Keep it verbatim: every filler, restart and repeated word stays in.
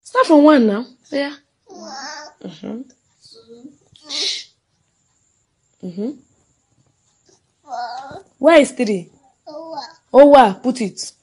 Start from one now. Yeah. One. Mm-hmm. Two. Mm-hmm. Four. Where is three? Four. Oh, wow. Put it.